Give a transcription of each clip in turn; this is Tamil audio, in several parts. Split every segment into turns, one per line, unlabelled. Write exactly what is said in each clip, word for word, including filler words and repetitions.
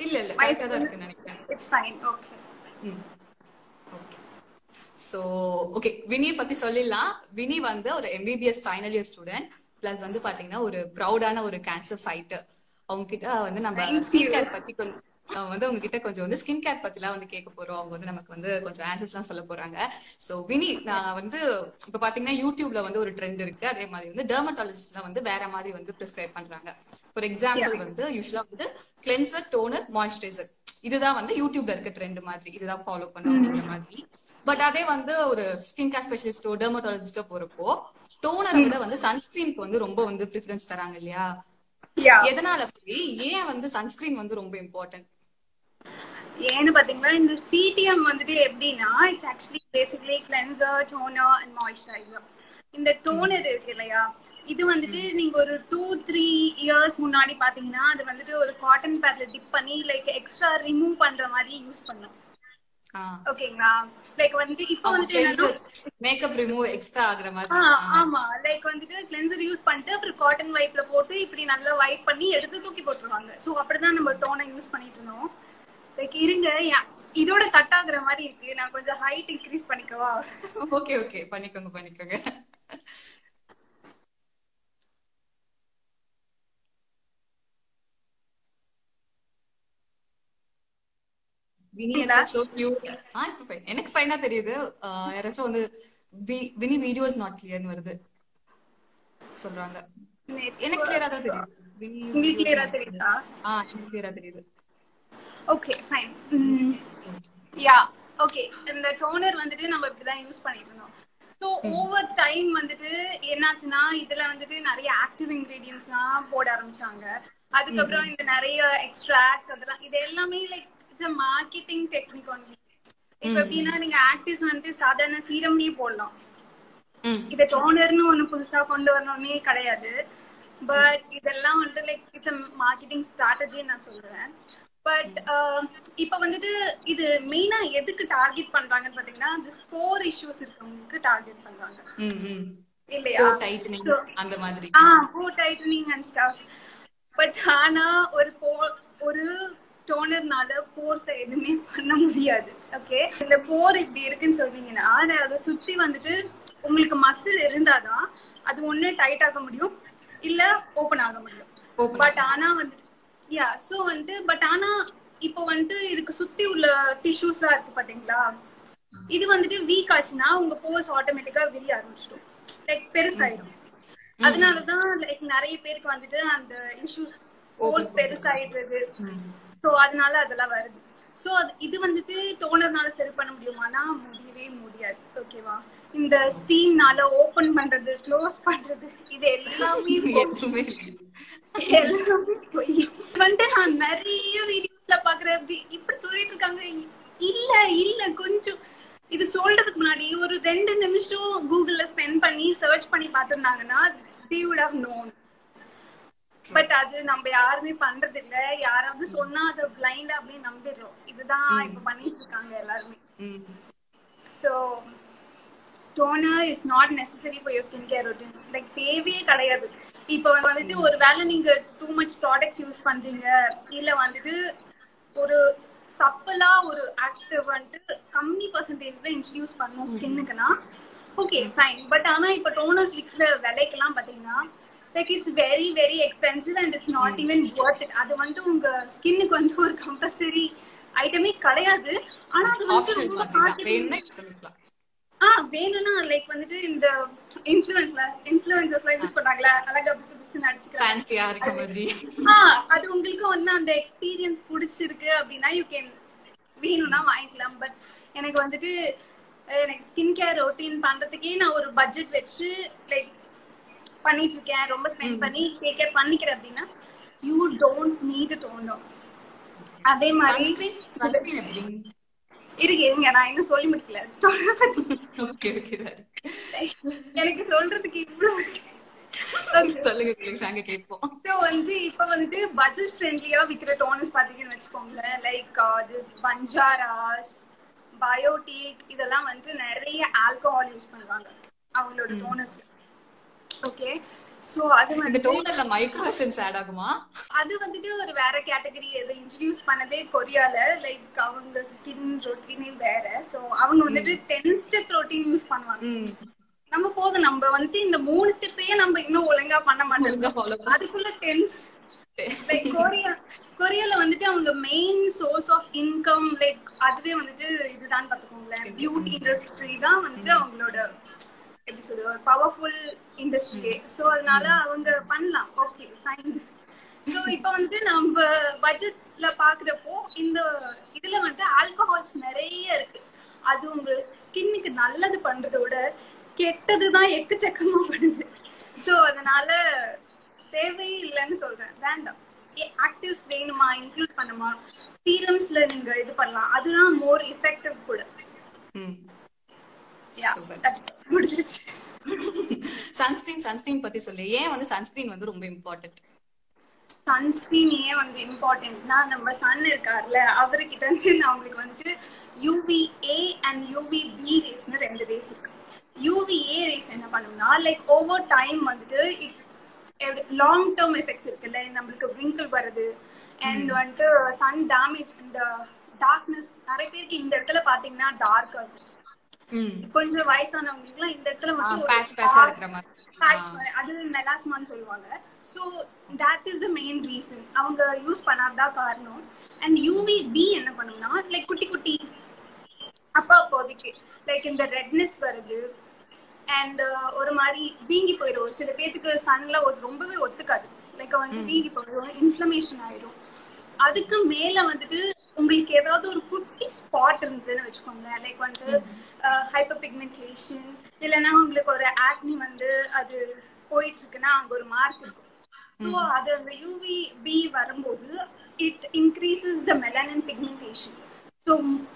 இல்ல இல்ல கரெக்ட்டா தான் இருக்குன்னு நினைக்கிறேன்.
It's fine. ஓகே.
ம் ஓகே. சோ ஓகே, வினி பத்தி சொல்லிடலாம். வினி வந்து ஒரு MBBS final year student, plus வந்து பாத்தீங்கன்னா ஒரு ப்ரௌடான ஒரு கேன்சர் ஃபைட்டர். அவங்க கிட்ட வந்து நம்ம ஸ்கின் கேர் பத்தி கொஞ்சம் வந்து உங்ககிட்ட கொஞ்சம் வந்து ஸ்கின் கேர் பத்தி எல்லாம் வந்து கேட்க போறோம். அவங்க வந்து நமக்கு வந்து கொஞ்சம் ஆன்சர்ஸ் எல்லாம் சொல்ல போறாங்க. சோ வினி, நான் வந்து இப்ப பாத்தீங்கன்னா யூடியூப்ல வந்து ஒரு ட்ரெண்ட் இருக்கு. அதே மாதிரி வந்து டெர்மட்டாலஜிஸ்ட்ல வந்து வேற மாதிரி வந்து பிரிஸ்கிரைப் பண்றாங்க. ஃபார் எக்ஸாம்பிள் வந்து யூஸ்வலா வந்து கிளென்சர், டோனர், மாய்ஸ்சரைசர், இதுதான் வந்து யூடியூப்ல இருக்க ட்ரெண்ட் மாதிரி, இதுதான் ஃபாலோ பண்ணும் அப்படிங்கிற மாதிரி. பட் அதே வந்து ஒரு ஸ்கின் கேர் ஸ்பெஷலிஸ்டோ டெர்மட்டாலஜிஸ்டோ போறப்போ டோனரை விட வந்து சன்ஸ்கிரீனுக்கு வந்து ரொம்ப வந்து ப்ரிஃபரன்ஸ் தராங்க இல்லையா? எதனால போய் ஏன் வந்து சன்ஸ்கிரீன் வந்து ரொம்ப இம்பார்ட்டன்ட்?
ஏன்னு பாத்தீங்கன்னா இந்த சிடிஎம் வந்துட்டு எப்படின்னா it's actually basically cleanser, toner and moisturiser. இந்த டோனர் இருக்கு இல்லையா, இது வந்துட்டு நீங்க ஒரு டூ த்ரீ இயர்ஸ் முன்னாடி பாத்தீங்கன்னா அது வந்துட்டு ஒரு காட்டன் பேட்ல டிப் பண்ணி லைக் எக்ஸ்ட்ரா ரிமூவ் பண்ற மாதிரி யூஸ் பண்ணும். ஓகேங்களா? லைக் வந்து இப்போ வந்துட்டு
மேக்கப் ரிமூவ் எக்ஸ்ட்ரா ஆகுற மாதிரி.
ஆமா, லைக் வந்துட்டு கிளென்சர் யூஸ் பண்ணிட்டு அப்புறம் காட்டன் வைப்ல போட்டு இப்படி நல்லா வைப் பண்ணி எடுத்து தூக்கி போட்டுருவாங்க. சோ அப்படிதான் நம்ம டோனர் யூஸ் பண்ணிட்டு இருந்தோம். லைக் இருங்க, இதோட கட் ஆகுற மாதிரி இருக்கு, நான் கொஞ்சம் ஹைட் இன்க்ரீஸ் பண்ணிக்கவா?
ஓகே ஓகே, பண்ணிக்கோங்க பண்ணிக்கோங்க. எனக்கு ஃபைனா தெரியுது. யாராச்சும் வந்து வினி வீடியோ இஸ் நாட் கிளியர்னு வருது சொல்றாங்க. எனக்கு கிளியரா தான் தெரியுது. வினி வீடியோ
கிளியரா தெரியுதா?
ஆ எனக்கு கிளியரா தெரியுது.
Okay fine. Yeah okay. இந்த டோனர் வந்துட்டு நம்ம இப்படிதான் யூஸ் பண்ணிட்டு இருந்தோம். ஸோ ஓவர் டைம் வந்துட்டு என்னாச்சுன்னா இதுல வந்துட்டு நிறைய ஆக்டிவ் இன்கிரீடியன்ஸ்லாம் போட ஆரம்பிச்சாங்க. அதுக்கப்புறம் இந்த நிறைய எக்ஸ்ட்ராக்ட்ஸ் அதெல்லாம் இது எல்லாமே like it's a marketing technique only. இப்ப எப்படின்னா நீங்க ஆக்டிவ்ஸ் வந்து சாதாரண சீரம்லயே போடலாம். இத டோனர்னு ஒண்ணு புதுசா கொண்டு வரணும்னே கிடையாது. பட் இதெல்லாம் வந்து like it's a marketing strategy நான் சொல்றேன். பட் இப்ப வந்துட்டு இது மெயினா எதுக்கு டார்கெட் பண்றாங்கன்னு பாத்தீங்கன்னா இந்த ஸ்போர் இஷ்யூஸ் இருக்கவங்களுக்கு டார்கெட் பண்றாங்க இல்லையா?
அந்த மாதிரி
ah pore tightening and stuff. But ஆனா ஒரு ஒரு டோனர்னால போர்ஸ் எதுவுமே பண்ண முடியாது. ஓகே, இந்த போர் இப்படி இருக்குன்னு சொல்றீங்கன்னா அதை சுத்தி வந்துட்டு உங்களுக்கு மசில் இருந்தாதான் அது ஒண்ணு டைட் ஆக முடியும் இல்ல ஓபன் ஆக முடியும். பட் ஆனா வந்துட்டு யா சோ வந்துட்டு பட் ஆனா இப்போ வந்துட்டு இதுக்கு சுத்தி உள்ள டிஷ்யூஸ் எல்லாம் இருக்கு பாத்தீங்களா, இது வந்துட்டு வீக் ஆச்சுன்னா உங்க போர்ஸ் ஆட்டோமேட்டிக்கா விரிய ஆரம்பிச்சிடும், லைக் பெருசாயிடும். அதனாலதான் லைக் நிறைய பேருக்கு வந்துட்டு அந்த இஷ்யூஸ் போர்ஸ் பெருசாயிடுறது. சோ அதனால அதெல்லாம் வருது. சோ இது வந்துட்டு டோனர்னால சரி பண்ண முடியுமானா முடியவே முடியாது. ஓகேவா? இந்த ஸ்டீம்னால ஓபன் பண்றது க்ளோஸ் பண்றது இது எல்லாமே எல்லாமே போய் வந்துட்டு நான் நிறைய வீடியோஸ்ல பாக்குறேன் இப்படி சொல்லிட்டு இருக்காங்க. இல்ல இல்ல கொஞ்சம் இது சொல்றதுக்கு முன்னாடி ஒரு ரெண்டு நிமிஷம் கூகுள்ல ஸ்பெண்ட் பண்ணி சர்ச் பண்ணி பார்த்திருந்தாங்கன்னா they would have known. But அது நம்ம யாருமே பண்றது இல்ல. யாராவது சொன்னா அதை பிளைண்டா அப்படியே நம்பிடுறோம். இதுதான் இப்ப பண்ணிட்டு இருக்காங்க எல்லாருமே. So toner is not necessary for your skincare routine. Like தேவையே கிடையாது. இப்ப வந்துட்டு ஒரு வேளை நீங்க டூ மச் ப்ராடக்ட்ஸ் யூஸ் பண்றீங்க இல்ல வந்துட்டு ஒரு சப்பலா ஒரு ஆக்டிவ் வந்துட்டு கம்மி பர்சன்டேஜ்ல இன்ட்ரடியூஸ் பண்ணணும் ஸ்கின்னுக்குன்னா ஓகே ஃபைன். பட் ஆனா இப்ப டோனர்ஸ் விற்கிற விலைக்கெல்லாம் பாத்தீங்கன்னா like it's very very expensive and it's not even worth it. அது வந்துட்டு உங்க ஸ்கின்னுக்கு வந்து ஒரு கம்பல்சரி ஐட்டமே கிடையாது. ஆனா அது வந்து ரொம்ப மார்க்கெட்டிங் ஆஹ் வேணும்னா லைக் வந்துட்டு இந்த இன்ஃப்ளூயன்ஸ்ல இன்ஃப்ளூயன்சர்ஸ்லாம் யூஸ் பண்றாங்களா அழகா பிசு பிசுன்னு அடிச்சுக்கிறாங்க. ஆஹ் அது உங்களுக்கு வந்து அந்த எக்ஸ்பீரியன்ஸ் பிடிச்சிருக்கு அப்படின்னா யூ கேன் வேணும்னா வாங்கிக்கலாம். பட் எனக்கு வந்துட்டு எனக்கு ஸ்கின் கேர் ரொட்டீன் பண்றதுக்கே நான் ஒரு பட்ஜெட் வச்சு லைக் பண்ணிட்டு இருக்கேன், ரொம்ப ஸ்பெண்ட் பண்ணி டேக் கேர் பண்ணிக்கிறேன் அப்படின்னா யூ டோன்ட் நீட் டோனர். அதே மாதிரி இருக்கு இருங்க நான் இன்னும் சொல்லி முடிக்கல. எனக்கு சொல்றதுக்கு இவ்வளவு வந்து இப்ப வந்துட்டு பட்ஜெட் ஃப்ரெண்ட்லியா விக்கிற டோனர்ஸ் பாத்தீங்கன்னு வச்சுக்கோங்களேன். லைக் திஸ் பஞ்சாராஸ், பயோடிக் இதெல்லாம் வந்துட்டு நிறைய ஆல்கஹால் யூஸ் பண்ணுவாங்க அவங்களோட டோனர்ஸ். ஓகே, சோ அது
இந்த
வந்து
டோனர்ல மைக்ரோ எசன்ஸ் ஆட் ஆகுமா?
அது வந்துட்டு ஒரு வேற கேட்டகரி. அதை இன்ட்ரடியூஸ் பண்ணதே கொரியால. லைக் அவங்க ஸ்கின் ரொட்டீனே வேற. சோ அவங்க வந்துட்டு டென் ஸ்டெப் ரொட்டீன் யூஸ் பண்ணுவாங்க. நம்ம போதும் நம்ம வந்துட்டு இந்த மூணு ஸ்டெப்பையே நம்ம இன்னும் ஒழுங்கா பண்ண மாட்டோம், அதுக்குள்ள டென்ஸ். லைக் கொரியா கொரியால வந்துட்டு அவங்க main source of income like அதுவே வந்துட்டு இதுதான் பாத்துக்கோங்களேன். பியூட்டி இண்டஸ்ட்ரி தான் வந்துட்டு அவங்களோட எப்படி சொல்றது ஒரு பவர்ஃபுல் இண்டஸ்ட்ரியே. சோ அதனால அவங்க பண்ணலாம். Okay fine. சோ இப்ப வந்துட்டு நம்ம பட்ஜெட்ல பாக்குறப்போ இந்த இதுல வந்துட்டு ஆல்கஹால்ஸ் நிறைய இருக்கு. அது உங்க ஸ்கின்னுக்கு நல்லது பண்றதை விட கெட்டதுதான் எக்கச்சக்கமா பண்ணுது. சோ அதனால தேவையே இல்லைன்னு சொல்றேன். வேண்டாம். ஆக்டிவ்ஸ் வேணுமா இன்க்ளூட் பண்ணுமா, சீரம்ஸ்ல நீங்க இது பண்ணலாம், அதுதான் மோர் எஃபெக்டிவ் கூட.
சன்ஸ்கிரீன் சன்ஸ்கிரீன் பத்தி சொல்லு. ஏன் வந்து சன்ஸ்கிரீன் வந்து ரொம்ப இம்பார்ட்டன்ட்?
சன்ஸ்கிரீன் ஏன் வந்து இம்பார்ட்டன்ட்னா, நம்ம சன் இருக்கார்ல அவர்கிட்ட இருந்து நம்மளுக்கு வந்து யூவிஏ அண்ட் யூவிபி ரேஸ்னு ரெண்டு ரேஸ் இருக்கு. யூவிஏ ரேஸ் என்ன பண்ணும்னா லைக் ஓவர் டைம் வந்துட்டு லாங் டேர்ம் எஃபெக்ட்ஸ் இருக்குல்ல, நம்மளுக்கு விங்கிள் வருது அண்ட் வந்துட்டு சன் டேமேஜ், இந்த டார்க்னஸ் நிறைய பேருக்கு இந்த இடத்துல பாத்தீங்கன்னா டார்க் ஆகுது. கொஞ்சம் வயசானவங்களுக்கு எல்லாம் இந்த இடத்துல மட்டும் அது மெலாஸ்மான்னு சொல்லுவாங்க. So that is the main reason. அவங்க யூஸ் பண்ணாதான் காரணம். அண்ட் யூவிபி என்ன பண்ணும்னா லைக் குட்டி குட்டி அப்பா அப்போதைக்கு லைக் இந்த ரெட்னஸ் வருது அண்ட் ஒரு மாதிரி வீங்கி போயிடும். சில பேருக்கு சன்ல ரொம்பவே ஒத்துக்காது. லைக் வந்து வீங்கி போயிடும், இன்ஃப்ளமேஷன் ஆயிடும். அதுக்கு மேல வந்துட்டு உங்களுக்கு ஏதாவது ஒரு குட்டி ஸ்பாட் இருந்ததுன்னு வச்சுக்கோங்க, லைக் வந்து ஹைப்பர் பிக்மெண்டேஷன் இல்லைன்னா உங்களுக்கு ஒரு ஆக்னி வந்து அது போயிட்டு இருக்குன்னா அங்க ஒரு மார்க் இருக்கும். ஸோ அது அந்த யூவி பி வரும்போது it increases the melanin pigmentation. So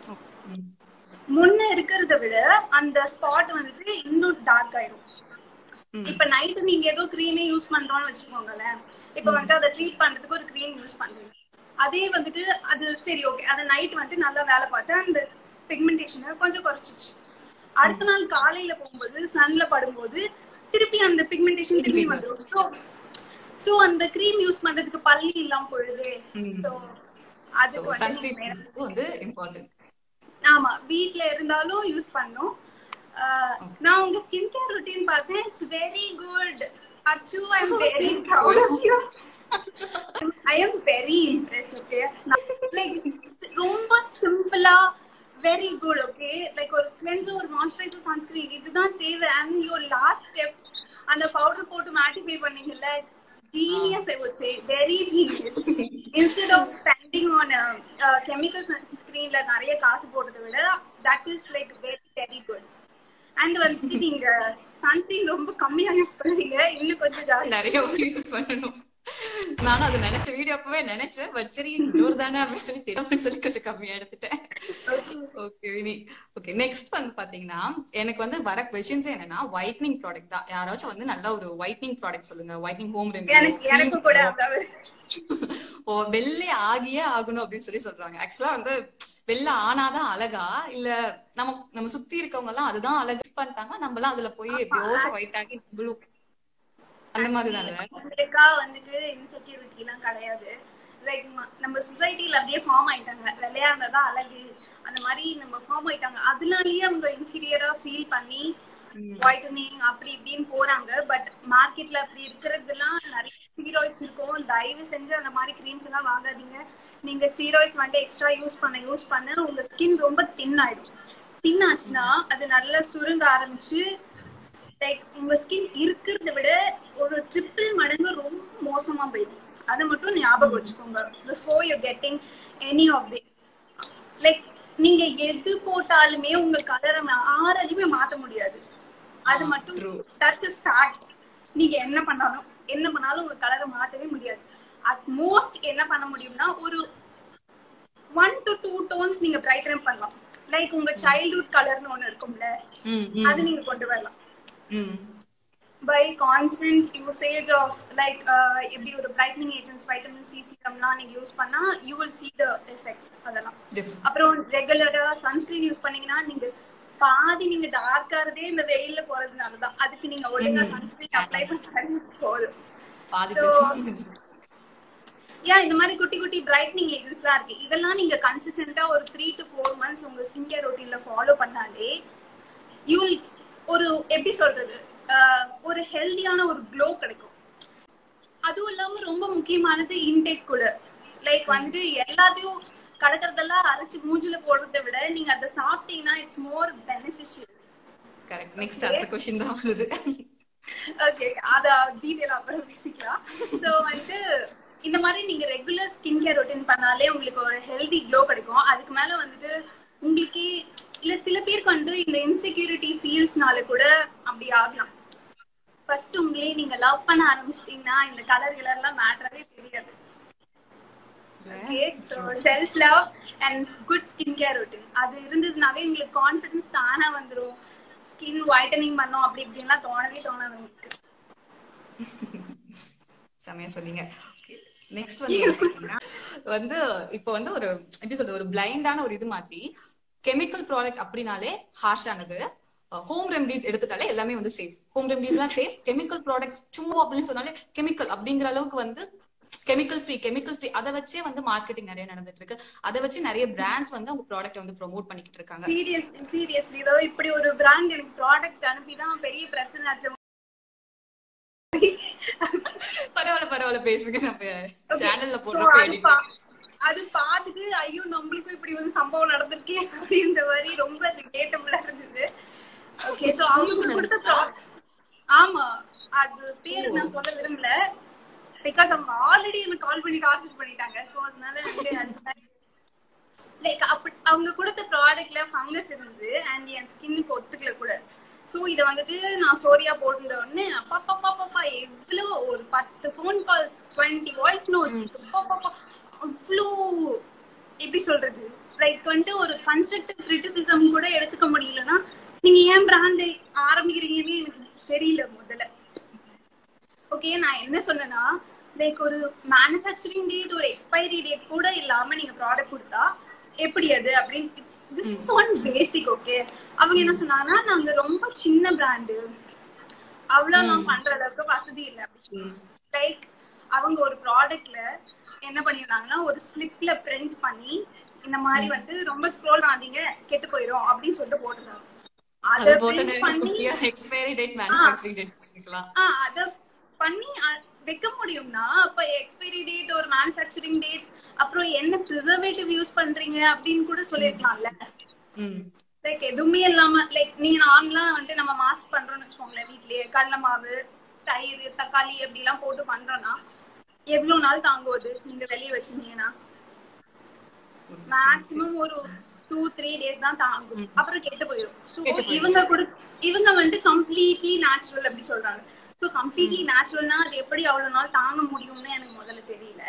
முன்ன இருக்கிறத விட அந்த ஸ்பாட் வந்துட்டு இன்னும் டார்க் ஆயிடும். இப்ப நைட்டு நீங்க ஏதோ கிரீமே யூஸ் பண்றோம்னு வச்சுக்கோங்களேன், இப்ப வந்து அதை ட்ரீட் பண்றதுக்கு ஒரு கிரீம் யூஸ் பண்றீங்க, அதே வந்துட்டு அது சரி ஓகே அந்த நைட் வந்துட்டு நல்லா வேலை பார்த்து அந்த பிக்மெண்டேஷனை கொஞ்சம் குறைச்சிச்சு. அடுத்த நாள் காலையில போகும்போது சன்ல படும்போது திருப்பி அந்த பிக்மெண்டேஷன் திருப்பி வந்துடும். ஸோ ஸோ அந்த கிரீம் யூஸ் பண்றதுக்கு பள்ளி இல்லாம போயிடுது. ஸோ அதுக்கு வந்து இம்பார்ட்டன்ட். ஆமா, வீட்ல இருந்தாலும் யூஸ் பண்ணோம். நான் உங்க ஸ்கின் கேர் ரொட்டீன் பார்த்தேன். It's very good Archu. I am very proud of you. I am very impressed. Okay, like ரொம்ப சிம்பிளா வெரி குட். ஓகே, லைக் ஒரு கிளென்சர், ஒரு மாய்ஸ்சரைசர், சன்ஸ்கிரீன் இதுதான் தேவை. அண்ட் யுவர் லாஸ்ட் ஸ்டெப் அந்த பவுடர் போட்டு மேட்டிஃபை பண்ணீங்கல்ல, genius I would say, very genius. Instead of spending on a, a chemical sunscreen la நிறைய காசு போடுறதை விட that is like very very good. And வந்து நீங்க சன்ஸ்கிரீன் ரொம்ப கம்மியா யூஸ் பண்றீங்க, இன்னும் கொஞ்சம் ஜாஸ்தி
நிறைய யூஸ் பண்ணணும். நானும் அது நினைச்ச வீடியோ அப்பவே நினைச்சேன். பட் சரி இன்னொரு தானே அப்படின்னு சொல்லி தெரியாமன்னு சொல்லி கொஞ்சம் கம்மியா எடுத்துட்டேன். ஓகே வினி. ஓகே, நெக்ஸ்ட் வந்து பாத்தீங்கன்னா எனக்கு வந்து வர கொஸ்டின்ஸ் என்னன்னா ஒயிட்னிங் ப்ராடக்ட் தான். யாராச்சும் வந்து நல்ல ஒரு ஒயிட்னிங் ப்ராடக்ட் சொல்லுங்க. Whitening home remedy. ஓ, வெள்ளை ஆகியே ஆகணும் அப்படின்னு சொல்லி சொல்றாங்க. ஆக்சுவலா வந்து வெள்ளை ஆனாதான் அழகா, இல்ல நம்ம நம்ம சுத்தி இருக்கவங்க எல்லாம் அதுதான் அழகு பண்ணிட்டாங்க, நம்ம எல்லாம் அதுல போய் எப்படியோச்சும் ஒயிட் ஆகி ப்ளூ அந்த மாதிரி
தான் வந்துட்டு இன்செக்யூரிட்டி எல்லாம் கிடையாது. லைக் நம்ம சொசைட்டில அப்படியே ஃபார்ம் ஆயிட்டாங்க, வெள்ளையா இருந்தாதான் அழகு அந்த மாதிரி நம்ம ஃபார்ம் ஆயிட்டாங்க. அதனாலயே அவங்க இன்ஃபீரியரா ஃபீல் பண்ணி ஒயிட்டனிங் அப்படி இப்படின்னு போறாங்க. பட் மார்க்கெட்ல அப்படி இருக்கிறதுலாம் நிறைய ஸ்டீராய்ட்ஸ் இருக்கும். தயவு செஞ்சு அந்த மாதிரி கிரீம்ஸ் எல்லாம் வாங்காதீங்க. நீங்க ஸ்டீராய்ட்ஸ் வந்துட்டு எக்ஸ்ட்ரா யூஸ் பண்ண யூஸ் பண்ண உங்க ஸ்கின் ரொம்ப தின் ஆயிடும். தின் ஆச்சுன்னா அது நல்லா சுருங்க ஆரம்பிச்சு லைக் உங்க ஸ்கின் இருக்கிறத விட ஒரு ட்ரிபிள் மடங்கு ரொம்ப மோசமா போயிடும். அதை மட்டும் ஞாபகம் வச்சுக்கோங்க before you getting any of this. Like நீங்க எது போட்டாலுமே உங்க கலரை ஆறாலுமே மாத்த முடியாது. அது மட்டும் that's a fact. நீங்க என்ன பண்ணாலும் என்ன பண்ணாலும் உங்க கலரை மாத்தவே முடியாது. அட் மோஸ்ட் என்ன பண்ண முடியும்னா ஒரு ஒன் டு டூ டோன்ஸ் நீங்க பிரைட்டன் பண்ணலாம். லைக் உங்க சைல்ட்ஹுட் கலர்னு ஒண்ணு இருக்கும்ல, அது நீங்க கொண்டு வரலாம். by constant usage of like எப்படி ஒரு brightening agents, vitamin C serumலாம் நீங்க யூஸ் பண்ணா you will see the effects. அதெல்லாம் அப்புறம் ரெகுலரா சன்ஸ்கிரீன் யூஸ் பண்ணீங்கன்னா நீங்க பாதி நீங்க டார்க்காரதே இந்த வெயில்ல போறதுனாலதான். அதுக்கு நீங்க ஒழுங்கா சன்ஸ்கிரீன் அப்ளை பண்ணாலே போதும்.
பாதி பிரச்சனை.
ஏன் இந்த மாதிரி குட்டி குட்டி பிரைட்னிங் ஏஜென்ட்ஸ் எல்லாம் இருக்கு. இதெல்லாம் நீங்க கன்சிஸ்டன்டா ஒரு த்ரீ டு ஃபோர் மந்த்ஸ் உங்க ஸ்கின் கேர் ரொட்டீன்ல ஃபாலோ பண்ணாலே யூ ஒரு எப்படி சொல்றது ஒரு ஹெல்தியான ஒரு க்ளோ கிடைக்கும். அதுவும் இல்லாம ரொம்ப முக்கியமானது இன்டேக் கூட. லைக் வந்து எல்லாத்தையும் கடக்கிறதெல்லாம் அரைச்சு மூஞ்சில போடுறதை விட நீங்க அதை சாப்பிட்டீங்கன்னா it's more beneficial.
Correct. Next அடுத்த क्वेश्चन தான் வருது.
ஓகே, அத டீடைலா அப்புறம் பேசிக்கலாம். சோ வந்து இந்த மாதிரி நீங்க ரெகுலர் ஸ்கின் கேர் ரொட்டீன் பண்ணாலே உங்களுக்கு ஒரு ஹெல்தி க்ளோ கிடைக்கும். அதுக்கு மேல வந்துட்டு உங்களுக்கு இல்ல சில பேருக்கு வந்து இந்த இன்செக்யூரிட்டி ஃபீல்ஸ்னால கூட அப்படி ஆகலாம். ஃபர்ஸ்ட் உங்களே நீங்க லவ் பண்ண ஆரம்பிச்சிட்டீங்கன்னா இந்த கலர் கலர் எல்லாம் மேட்டரவே தெரியாது. Okay, so self love and good skin care routine அது இருந்ததுனாவே உங்களுக்கு கான்ஃபிடன்ஸ் தானா வந்துரும். ஸ்கின் வைட்டனிங் பண்ணோம் அப்படி இப்படின்லாம் தோணவே தோணாது உங்களுக்கு.
சமயா சொன்னீங்க. நெக்ஸ்ட் வந்து வந்து இப்போ வந்து ஒரு எப்படி சொல்றது ஒரு பிளைண்டான ஒரு இது மாதிரி கெமிக்கல் ப்ராடக்ட் அப்படினாலே ஹார்ஷ் ஆனது. ஹோம் ரெமடிஸ் எடுத்துட்டாலே எல்லாமே வந்து சேஃப். ஹோம் ரெமடிஸ் எல்லாம் சேஃப். கெமிக்கல் ப்ராடக்ட்ஸ் சும்மா அப்படின்னு சொன்னாலே கெமிக்கல் அப்படிங்கிற அளவுக்கு வந்து கெமிக்கல் ஃப்ரீ கெமிக்கல் ஃப்ரீ அதை வச்சே வந்து மார்க்கெட்டிங் நிறைய நடந்துட்டு இருக்கு. அதை வச்சு நிறைய பிராண்ட்ஸ் வந்து அவங்க ப்ராடக்ட் வந்து ப்ரோமோட் பண்ணிக்கிட்டு இருக்காங்க.
சீரியஸ்லி சீரியஸ்லி இதோ இப்படி ஒரு பிராண்ட் எனக்கு ப்ராடக்ட் அனுப்பிதான் பெரிய பிரச்சனை ஆச்சு.
பரவாயில்ல பரவாயில்ல பேசுங்க. நம்ம சேனல்ல போடுறப்ப
அது பாத்துட்டு ஐயோ நம்மளுக்கும் இப்படி ஒரு சம்பவம் நடந்திருக்கே அப்படின்ற மாதிரி ரொம்ப ரிலேட்டபிளா இருந்தது. ஓகே, சோ அவங்க கொடுத்த ஆமா அது பேரு நான் சொல்ல விரும்பல. பிகாஸ் அவங்க ஆல்ரெடி எனக்கு கால் பண்ணி டார்ச்சர் பண்ணிட்டாங்க. சோ அதனால லைக் அப்படி அவங்க கொடுத்த ப்ராடக்ட்ல ஃபங்கஸ் இருந்து அண்ட் என் ஸ்கின்னுக்கு ஒத்துக்கல கூட. சோ இத வந்துட்டு நான் ஸ்டோரியா போட்டுட்ட உடனே அப்பா பாப்பா பாப்பா எவ்வளோ ஒரு பத்து phone calls twenty voice notes அவ்வளோ எப்படி சொல்றது லைக் வந்துட்டு ஒரு கன்ஸ்ட்ரக்டிவ் கிரிட்டிசிசம் கூட எடுத்துக்க முடியலன்னா நீங்க ஏன் பிராண்ட் ஆரம்பிக்கிறீங்கன்னு எனக்கு தெரியல முதல்ல. ஓகே, நான் என்ன சொன்னேன்னா லைக் ஒரு மேனுஃபேக்சரிங் டேட் ஒரு எக்ஸ்பைரி டேட் கூட இல்லாம நீங்க ப்ராடக்ட் கொடுத்தா எப்படி அது அப்படின்னு this is one basic. Okay, அவங்க என்ன சொன்னாங்கன்னா நாங்க ரொம்ப சின்ன பிராண்டு அவ்வளவு நான் பண்ற அளவுக்கு வசதி இல்லை அப்படின்னு. லைக் அவங்க ஒரு ப்ராடக்ட்ல என்ன பண்ணிருந்தாங்கன்னா ஒரு ஸ்லிப்ல பிரிண்ட் பண்ணி இந்த மாதிரி வந்து ரொம்ப ஸ்க்ரோல் ஆனீங்க கெட்டு போயிடும் அப்படின்னு சொல்லிட்டு போட்டுருந்தாங்க. அத பிரிண்ட் பண்ணி
எக்ஸ்பைரி டேட் மேனுஃபேக்சரிங் டேட் பண்ணிக்கலாம்.
ஆ அத பண்ணி வைக்க முடியும்னா அப்ப எக்ஸ்பைரி டேட் ஒரு மேனுஃபேக்சரிங் டேட் அப்புறம் என்ன ப்ரிசர்வேட்டிவ் யூஸ் பண்றீங்க அப்படின்னு கூட சொல்லிருக்கலாம்ல. லைக் எதுவுமே இல்லாம லைக் நீங்க நார்மலா வந்துட்டு நம்ம மாஸ்க் பண்றோம்னு வச்சுக்கோங்களேன் வீட்லயே கடலை மாவு தயிர் தக்காளி அப்படி எல்லாம் போட்டு பண்றோம்னா எவ்வளவு நாள் தாங்குவது நீங்க வெளியே வச்சிருந்தீங்கன்னா மேக்சிமம் ஒரு டூ த்ரீ டேஸ் தான் தாங்கும், அப்புறம் கெட்டு போயிடும். ஸோ இவங்க கூட இவங்க வந்துட்டு கம்ப்ளீட்லி நேச்சுரல் அப்படி சொல்றாங்க. ஸோ கம்ப்ளீட்லி நேச்சுரல்னா அது எப்படி அவ்வளவு நாள் தாங்க முடியும்னு எனக்கு முதல்ல தெரியல.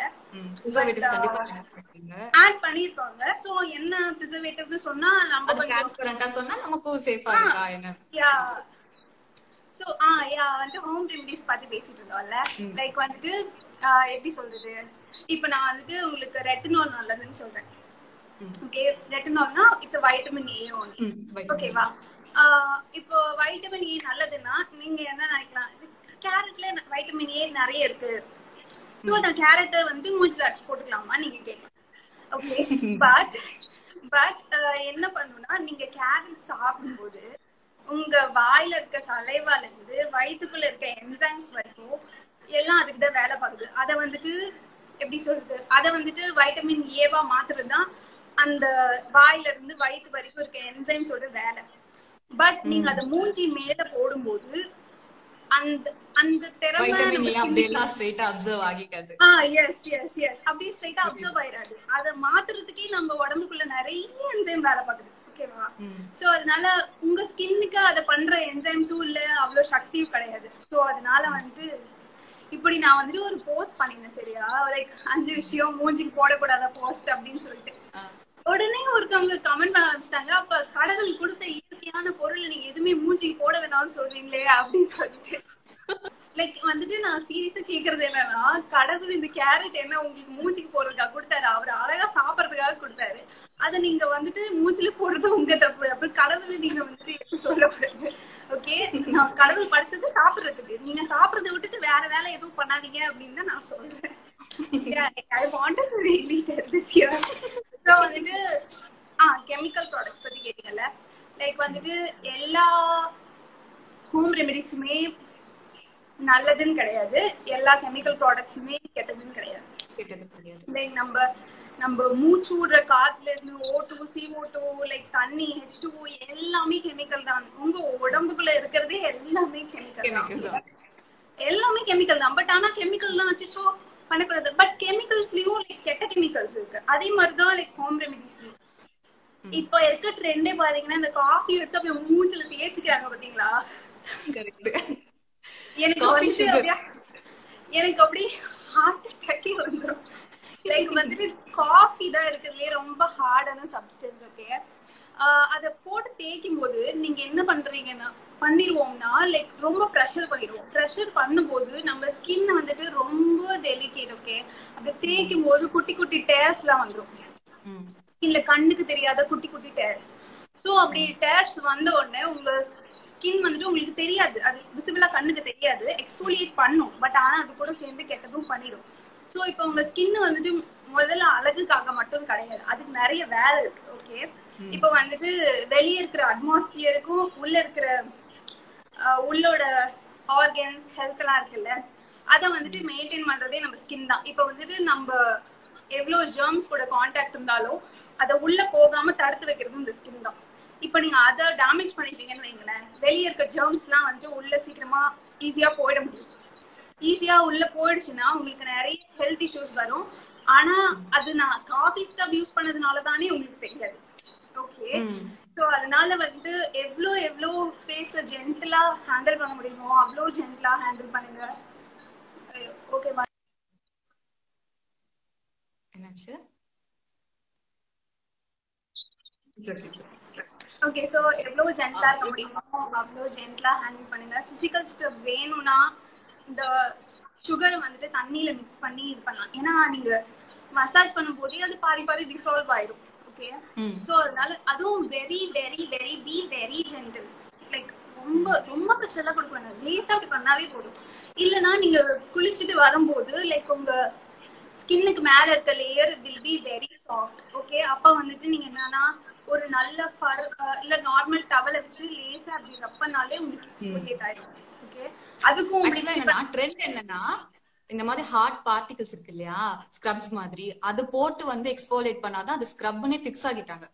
ஆட் பண்ணிருப்பாங்க. ஸோ என்ன ப்ரிசர்வேட்டிவ்னு சொன்னா நம்ம
டிரான்ஸ்பரண்டா சொன்னா நமக்கு சேஃபா இருக்கா என்ன.
யா சோ ஆ யா வந்து ஹோம் ரெமடிஸ் பத்தி பேசிட்டு இருந்தோம்ல. லைக் வந்துட்டு எப்படி சொல்றது இப்போ நான் வந்துட்டு உங்களுக்கு ரெட்டினால் நல்லதுன்னு சொல்றேன். ஓகே, ரெட்டினால்னா இட்ஸ் வைட்டமின் ஏ ஒன்லி. ஓகேவா, இப்போ வைட்டமின் ஏ நல்லதுன்னா நீங்க என்ன நினைக்கலாம் கேரட்ல வைட்டமின் ஏ நிறைய இருக்கு சோ நான் கேரட்டை வந்து மூஞ்சில அடிச்சு போட்டுக்கலாமா நீங்க கேட்கலாம். ஓகே, பட் பட் என்ன பண்ணுனா நீங்க கேரட் சாப்பிடும்போது உங்க வாயில இருக்க சலைவால இருந்து வயிற்றுக்குள்ள இருக்க என்சைம்ஸ் வரைக்கும் எல்லாம் அதுக்கு தான் வேலை பார்க்குது. அதை வந்துட்டு எப்படி சொல்றது அதை வந்துட்டு வைட்டமின் ஏவா மாத்துறதுதான் அந்த வாயில இருந்து வயிற்று வரைக்கும் இருக்க என்சைம்ஸோட வேலை. பட் நீங்க அதை மூஞ்சி மேல போடும்போது அந்த அந்த திறமை அப்படியே ஸ்ட்ரைட்டா அப்சர்வ் ஆயிடாது. அதை மாத்துறதுக்கே நம்ம உடம்புக்குள்ள நிறைய என்சைம் வேலை பார்க்குது. ஓகேவா, சோ அதனால உங்க ஸ்கின்னுக்கு அதை பண்ற என்சைம்ஸும் இல்ல அவ்வளவு சக்தியும் கிடையாது. சோ அதனால வந்து இப்படி நான் வந்துட்டு ஒரு போஸ்ட் பண்ணிருந்தேன் சரியா, லைக் அஞ்சு விஷயம் மூஞ்சிக்கு போடக்கூடாத போஸ்ட் அப்படின்னு சொல்லிட்டு உடனே ஒருத்தவங்க கமெண்ட் பண்ண ஆரம்பிச்சிட்டாங்க. அப்ப கடவுள் கொடுத்த இயற்கையான பொருள் நீங்க எதுவுமே மூஞ்சிக்கு போட வேணாம்னு சொல்றீங்களே அப்படின்னு சொல்லிட்டு லைக் வந்துட்டு நான் சீரியஸா கேக்குறது என்னன்னா, கடவுள் இந்த கேரட் என்ன உங்களுக்கு மூஞ்சிக்கு போடுறதுக்காக கொடுத்தாரு, அவர் அழகா சாப்பிடறதுக்காக கொடுத்தாரு. அத நீங்க வந்துட்டு மூஞ்சில போடுறது உங்க தப்பு. அப்புறம் கடவுள் நீங்க வந்துட்டு எப்படி சொல்லக்கூடாது. ஓகே, நான் கடவுள் படிச்சது சாப்பிடுறதுக்கு, நீங்க சாப்பிடறத விட்டுட்டு வேற வேலை எதுவும் பண்ணாதீங்க அப்படின்னு தான் நான் சொல்றேன். I wanted to really tell this here. So வந்துட்டு ஆ கெமிக்கல் ப்ராடக்ட்ஸ் பத்தி கேட்டீங்கல்ல, லைக் வந்துட்டு எல்லா ஹோம் ரெமெடிஸுமே நல்லதுன்னு கிடையாது, எல்லா கெமிக்கல் ப்ராடக்ட்ஸுமே கெட்டதுன்னு கிடையாது. லைக் நம்ம நம்ம மூச்சு விடுற காத்துல இருந்து O two C O two like தண்ணி ஹெச் டூ எல்லாமே கெமிக்கல் தான். உங்க உடம்புக்குள்ள இருக்கிறதே எல்லாமே கெமிக்கல் தான், எல்லாமே கெமிக்கல் தான். பட் ஆனா கெமிக்கல் தான் வச்சுச்சோ பண்ணக்கூடாது. பட் கெமிக்கல்ஸ்லயும் லைக் கெட்ட கெமிக்கல்ஸ் இருக்கு. அதே மாதிரிதான் லைக் ஹோம் ரெமெடிஸ்லயும் இப்ப இருக்க ட்ரெண்டே பாத்தீங்கன்னா, இந்த காஃபி எடுத்து அப்படியே மூஞ்சில தேய்ச்சிக்கிறாங்க பாத்தீங்களா. எனக்கு வந்து அப்படியே எனக்கு அப்படியே ஹார்ட் அட்டாக்கே வந்துடும். லைக் வந்துட்டு காஃபி தான் இருக்கிறதுலே ரொம்ப ஹார்டான சப்ஸ்டன்ஸ். ஓகே, அதை போட்டு தேய்க்கும் போது நீங்க என்ன பண்றீங்கன்னா பண்ணிடுவோம்னா லைக் ரொம்ப ப்ரெஷர் பண்ணிடுவோம். ப்ரெஷர் பண்ணும்போது நம்ம ஸ்கின் வந்துட்டு ரொம்ப டெலிகேட். ஓகே, அப்படி தேய்க்கும் போது குட்டி குட்டி டேர்ஸ் எல்லாம் வந்துடும் ஸ்கின்ல, கண்ணுக்கு தெரியாத குட்டி குட்டி டேர்ஸ். ஸோ அப்படி டேர்ஸ் வந்த உடனே உங்க ஸ்கின் வந்துட்டு உங்களுக்கு தெரியாது, அது விசிபிளா கண்ணுக்கு தெரியாது, எக்ஸ்ஃபோலியேட் பண்ணும். பட் ஆனா அது கூட சேர்ந்து கெட்டதும் பண்ணிடும். ஸோ இப்போ உங்க ஸ்கின் வந்துட்டு முதல்ல அழகுக்காக மட்டும் கிடையாது, அதுக்கு நிறைய வேலை இருக்கு. ஓகே, இப்போ வந்துட்டு வெளியே இருக்கிற அட்மாஸ்பியருக்கும் உள்ள இருக்கிற உள்ளோட ஆர்கன்ஸ் ஹெல்த் எல்லாம் இருக்குல்ல, அதை வந்துட்டு மெயின்டைன் பண்றதே நம்ம ஸ்கின் தான். இப்போ வந்துட்டு நம்ம எவ்வளவு ஜெர்ம்ஸ் கூட கான்டாக்ட் இருந்தாலும் அதை உள்ள போகாம தடுத்து வைக்கிறது இந்த ஸ்கின் தான். இப்ப நீங்க அதை டேமேஜ் பண்ணிட்டீங்கன்னு வைங்களேன், வெளியே இருக்க ஜெர்ம்ஸ் எல்லாம் வந்து உள்ள சீக்கிரமா ஈஸியா போயிட முடியும். ஈஸியா உள்ள போயிடுச்சுன்னா உங்களுக்கு நிறைய ஹெல்த் இஷ்யூஸ் வரும். ஆனா அது நான் காஃபி ஸ்க்ரப் யூஸ் பண்ணதுனாலதானே உங்களுக்கு தெரியாது. ஓகே, சோ அதனால வந்து எவ்வளோ எவ்வளோ ஃபேஸ ஜென்டலா ஹேண்டில் பண்ண முடியுமோ அவ்வளோ ஜென்டலா ஹேண்டில் பண்ணுங்க. ஓகேவா?
என்னாச்சு?
ஓகே, சோ எவ்வளவு ஜென்டலா இருக்க முடியுமோ அவ்வளவு ஜென்டலா ஹேண்டில் பண்ணுங்க. பிசிக்கல் ஸ்க்ரப் வேணும்னா இந்த சுகரை வந்துட்டு தண்ணியில மிக்ஸ் பண்ணி இது பண்ணலாம். ஏன்னா நீங்க மசாஜ் பண்ணும் போதே அது பாதி பாதி டிசால்வ் ஆயிடும். ஓகே, சோ அதனால அதுவும் very very very be very gentle. Like ரொம்ப ரொம்ப ப்ரெஷர்லாம் கொடுக்க வேண்டாம், லேசா அப்படி பண்ணாவே போதும். இல்லைன்னா நீங்க குளிச்சுட்டு வரும்போது லைக் உங்க ஸ்கின்னுக்கு மேல இருக்க layer will be very soft. Okay, அப்ப வந்துட்டு நீங்க என்னன்னா ஒரு நல்ல ஃபர் இல்ல நார்மல் டவலை வச்சு லேசா அப்படி ரப் பண்ணாலே உங்களுக்கு எக்ஸ்ஃபோலியேட் ஆயிடும். ஓகே, அதுக்கும்
என்னன்னா ட்ரெண்ட் என்னன்னா இந்த மாதிரி ஹார்ட் பார்ட்டிகல்ஸ் இருக்கு இல்லையா, ஸ்க்ரப்ஸ் மாதிரி, அது போட்டு வந்து எக்ஸ்ஃபோலியேட் பண்ணாதான் அது ஸ்க்ரப்னே ஃபிக்ஸ் ஆகிட்டாங்க.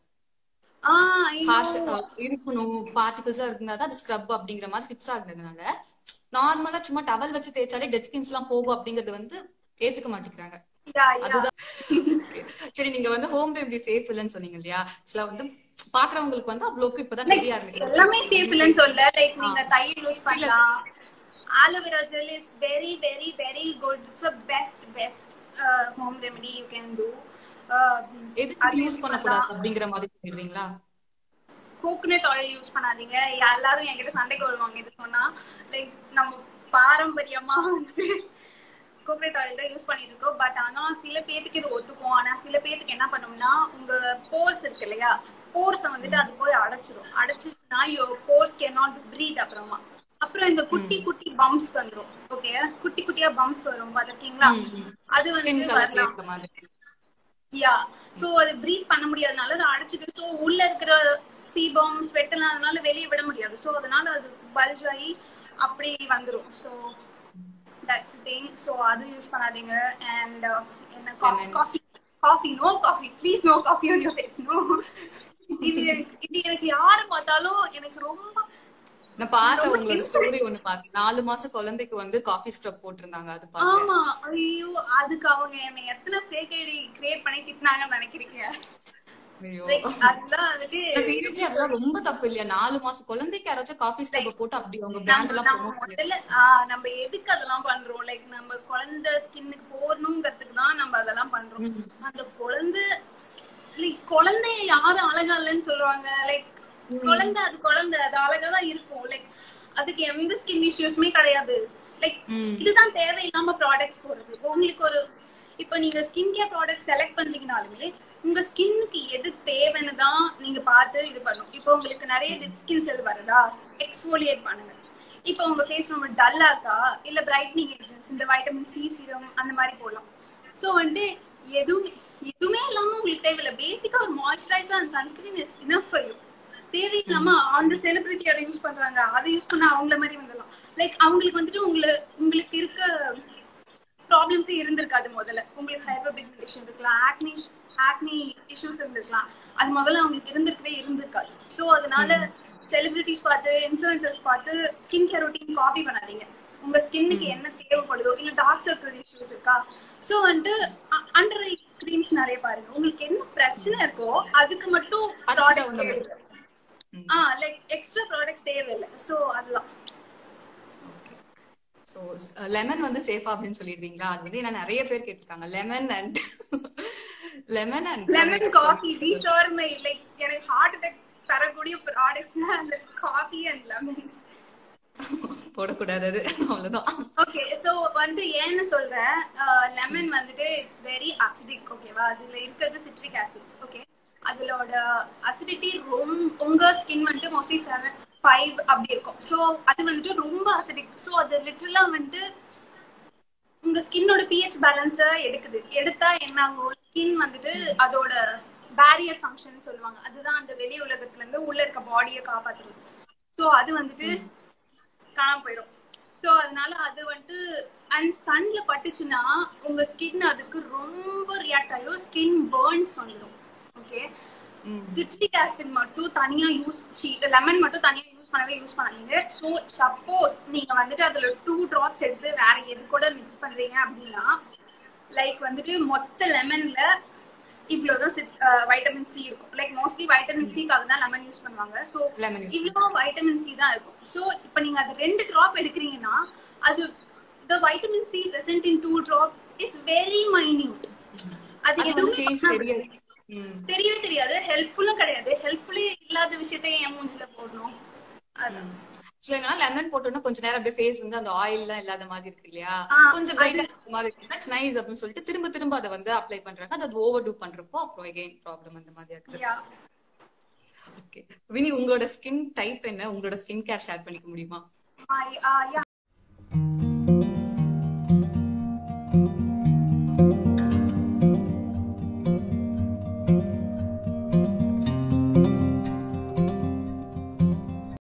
இருக்கணும் பார்ட்டிகல்ஸா இருந்தாதான் அது ஸ்க்ரப் அப்படிங்கிற மாதிரி ஃபிக்ஸ் ஆகுறதுனால நார்மலா சும்மா டவல் வச்சு தேய்ச்சாலே டெட் ஸ்கின்ஸ் எல்லாம் போகும் அப்படிங்கறது வந்து ஏத்துக்க மாட்டேங்கிறாங்க. அதுதான். சரி, நீங்க வந்து ஹோம் ரெமெடி சேஃப் இல்லன்னு சொன்னீங்க இல்லையா, சில வந்து பாக்குறவங்களுக்கு வந்து அவ்வளவுக்கு இப்பதான் தெரிய ஆரம்பிக்கும்.
எல்லாமே சேஃப் இல்லன்னு சொல்ல, லைக் நீங்க தயிர் யூஸ் பண்ணலாம். Aloe gel is very very very good. It's a best best uh, home remedy you can do.
எது யூஸ் பண்ண கூடாது அப்படிங்கற மாதிரி சொல்றீங்களா?
கோகனட் ஆயில் யூஸ் பண்ணாதீங்க. எல்லாரும் என்கிட்ட சண்டைக்கு வருவாங்க இது சொன்னா. லைக் நம்ம பாரம்பரியமா வந்து கோகனட் ஆயில் தான் யூஸ் பண்ணிட்டு இருக்கோம். பட் ஆனா சில பேருக்கு இது ஒத்துக்கும். ஆனா சில பேருக்கு என்ன பண்ணும்னா உங்க போர்ஸ் இருக்கு இல்லையா, போர்ஸை வந்துட்டு அது போய் அடைச்சிடும். அடைச்சிச்சுன்னா your pores can not breathe. அப்புறமா அப்புறம் இந்த குட்டி குட்டி பம்ப்ஸ் வந்துடும். ஓகே, குட்டி குட்டியா பம்ப்ஸ் வரும் பாத்தீங்களா, அது வந்து வரலாம். யா, சோ அது பிரீத் பண்ண முடியாதனால அதை அடைச்சிட்டு, சோ உள்ள இருக்கிற சீபம் ஸ்வெட் எல்லாம் அதனால வெளியே விட முடியாது. சோ அதனால அது பல்ஜ் ஆகி அப்படி வந்துடும். So that's the thing. So அது யூஸ் பண்ணாதீங்க. அண்ட் என்ன coffee coffee no coffee please, no coffee on your face. No, இது இது எனக்கு யாரு பார்த்தாலும் எனக்கு ரொம்ப
நான் பார்த்த உங்களோட ஸ்டோரி ஒன்னு பார்த்தேன். நாலு மாசம் குழந்தைக்கு வந்து காஃபி ஸ்க்ரப் போட்டிருந்தாங்க, அது பார்த்தேன்.
ஆமா, ஐயோ அதுக்கு அவங்க என்ன எத்தனை ஃபேக் ஐடி கிரியேட் பண்ணி திட்டினாங்கன்னு நினைக்கிறீங்க?
சீரியஸ்லி அதெல்லாம் ரொம்ப தப்பு இல்லையா? நாலு மாசம் குழந்தைக்கு யாராச்சும் காஃபி ஸ்க்ரப் போட்டு அப்படி அவங்க பிராண்ட் எல்லாம் ப்ரோமோட்
முதல்ல நம்ம எதுக்கு அதெல்லாம் பண்றோம்? லைக் நம்ம குழந்தை ஸ்கின்னுக்கு போடணுங்கிறதுக்கு தான் நம்ம அதெல்லாம் பண்றோம். அந்த குழந்தை லைக் குழந்தைய யாரும் அழகா இல்லைன்னு சொல்லுவாங்க. லைக் குழந்தை அது குழந்தை, அது அழகாதான் இருக்கும். லைக் அதுக்கு எந்த ஸ்கின் இஷ்யூஸ்மே கிடையாது. லைக் இதுதான் தேவையில்லாம ப்ராடக்ட்ஸ் போடுறது. உங்களுக்கு ஒரு இப்ப நீங்க ஸ்கின் கேர் ப்ராடக்ட் செலக்ட் பண்றீங்கனாலுமே உங்க ஸ்கின்னுக்கு எது தேவைன்னு தான் நீங்க பார்த்து இது பண்ணணும். இப்போ உங்களுக்கு நிறைய டெட் ஸ்கின் செல் வருதா, எக்ஸ்ஃபோலியேட் பண்ணுங்க. இப்போ உங்க ஃபேஸ் ரொம்ப டல்லா இருக்கா, இல்ல பிரைட்னிங் ஏஜென்ட்ஸ் இந்த வைட்டமின் சி சீரம் அந்த மாதிரி போடலாம். ஸோ வந்துட்டு எதுவுமே எதுவுமே இல்லாம உங்களுக்கு தேவையில்லை. பேசிக்கா ஒரு moisturiser and sunscreen is enough for you. தேவையில்லாம அந்த செலிபிரிட்டி அதை யூஸ் பண்றாங்க, அதை யூஸ் பண்ண அவங்கள மாதிரி வந்துடலாம். லைக் அவங்களுக்கு வந்துட்டு உங்களை உங்களுக்கு இருக்க ப்ராப்ளம்ஸே இருந்திருக்காது. முதல்ல உங்களுக்கு ஹைப்பர் பிக்மெண்டேஷன் இருக்கலாம், ஆக்னி ஆக்னி இஷ்யூஸ் இருந்திருக்கலாம், அது முதல்ல அவங்களுக்கு இருந்திருக்கவே இருந்திருக்காது. ஸோ அதனால செலிபிரிட்டிஸ் பார்த்து இன்ஃபுளுசர்ஸ் பார்த்து ஸ்கின் கேர் ரொட்டீன் காப்பி பண்ணாதீங்க. உங்க ஸ்கின்னுக்கு என்ன தேவைப்படுதோ, இல்ல டார்க் சர்க்கிள் இஷ்யூஸ் இருக்கா, ஸோ வந்துட்டு அண்டர் ஐ கிரீம்ஸ் நிறைய பாருங்க. உங்களுக்கு என்ன பிரச்சனை இருக்கோ அதுக்கு மட்டும் ப்ராடக்ட்ஸ் தேவை. ஆ லைக் எக்ஸ்ட்ரா ப்ராடக்ட்ஸ் தேவையில்லை. ஸோ அதுதான்.
சோ லெமன் வந்து சேஃபா அப்படின்னு சொல்லிடுவீங்களா? அது வந்து நான் நிறைய பேர் கேட்டிருக்காங்க. Lemon and lemon and
lemon coffee these are my like எனக்கு ஹார்ட் அட்டாக் தரக்கூடிய ப்ராடக்ட்ஸ்னா அந்த காஃபி அண்ட் லெமன்.
போடக்கூடாது அது, அவ்வளவுதான்.
ஓகே, சோ வந்து ஏன்னு சொல்றேன், லெமன் வந்துட்டு இட்ஸ் வெரி அசிடிக். ஓகேவா? அதுல இருக்கிறது சிட்ரிக் ஆசிட். ஓகே, அதோட அசிடிட்டி ரொம்ப உங்க ஸ்கின் வந்துட்டு மோஸ்ட்லி செவன் ஃபைவ் அப்படி இருக்கும். ஸோ அது வந்துட்டு ரொம்ப அசிடிக். ஸோ அது லிட்டரலா வந்துட்டு உங்க ஸ்கின்னோட பிஹெச் பேலன்ஸை எடுக்குது. எடுத்தா என்ன ஆகும், ஸ்கின் வந்துட்டு அதோட பேரியர் ஃபங்க்ஷன் சொல்லுவாங்க, அதுதான் அந்த வெளி உலகத்துல இருந்து உள்ள இருக்க பாடியை காப்பாத்துறது. ஸோ அது வந்துட்டு காணாம போயிடும். ஸோ அதனால அது வந்துட்டு அண்ட் சன்ல பட்டுச்சுன்னா உங்க ஸ்கின் அதுக்கு ரொம்ப ரியாக்ட் ஆயிடும், ஸ்கின் பர்ன்ஸ் வந்துடும். ஓகே, சிட்ரிக் ஆசிட் மட்டும் தனியா யூஸ் லெமன் மட்டும் தனியா யூஸ் பண்ணவே யூஸ் பண்ணாதீங்க. ஸோ சப்போஸ் நீங்க வந்துட்டு அதுல டூ டிராப்ஸ் எடுத்து வேற எது கூட மிக்ஸ் பண்றீங்க அப்படின்னா, லைக் வந்துட்டு மொத்த லெமன்ல இவ்வளவுதான் வைட்டமின் சி இருக்கும். லைக் மோஸ்ட்லி வைட்டமின் சிக்காக தான் லெமன் யூஸ் பண்ணுவாங்க. ஸோ இவ்வளவு வைட்டமின் சி தான் இருக்கும். ஸோ இப்போ நீங்க அது ரெண்டு டிராப் எடுக்கிறீங்கன்னா அது the vitamin C present in two drop is very minute. அது எதுவும் தெரியவே தெரியாது, ஹெல்ப்ஃபுல்லும் கிடையாது. ஹெல்ப்ஃபுல்லே இல்லாத விஷயத்தை என் மூஞ்சில போடணும். அதான்
லெமன் போட்டோம்னா கொஞ்ச நேரம் அப்படியே ஃபேஸ் வந்து அந்த ஆயில் எல்லாம் இல்லாத மாதிரி இருக்கு இல்லையா, கொஞ்சம் பிரைட்டா மாதிரி இட்ஸ் நைஸ் அப்படின்னு சொல்லிட்டு திரும்ப திரும்ப அதை வந்து அப்ளை பண்றாங்க. அது ஓவர் டூ பண்றப்போ அப்புறம் அகைன் ப்ராப்ளம் அந்த மாதிரி இருக்குது. ஓகே வினி, உங்களோட ஸ்கின் டைப் என்ன? உங்களோட ஸ்கின் கேர் ஷேர் பண்ணிக்க முடியுமா?